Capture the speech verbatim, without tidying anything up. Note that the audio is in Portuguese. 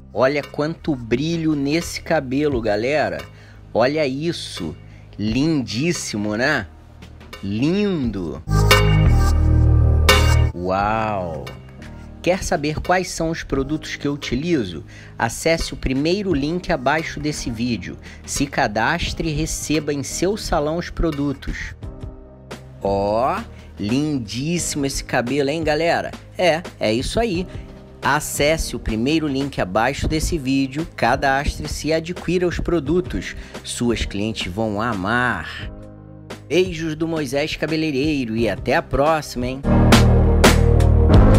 Olha quanto brilho nesse cabelo, galera. Olha isso. Lindíssimo, né? Lindo. Uau! Quer saber quais são os produtos que eu utilizo? Acesse o primeiro link abaixo desse vídeo. Se cadastre e receba em seu salão os produtos. Ó, lindíssimo esse cabelo, hein, galera? É, é isso aí. Acesse o primeiro link abaixo desse vídeo, cadastre-se e adquira os produtos. Suas clientes vão amar. Beijos do Moisés Cabeleireiro e até a próxima, hein?